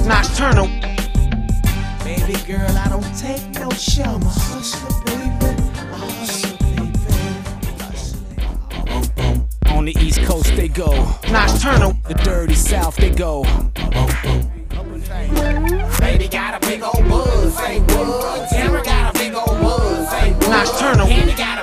Knoc-turn'al. Baby girl, I don't take no show. I'm a hustler, baby. A hustler, baby. On the East Coast they go. Knoc-turn'al. The dirty South they go. Baby got a big old buzz, say what? Tamara got a big old buzz, say what? Knoc-turn'al. Candy got a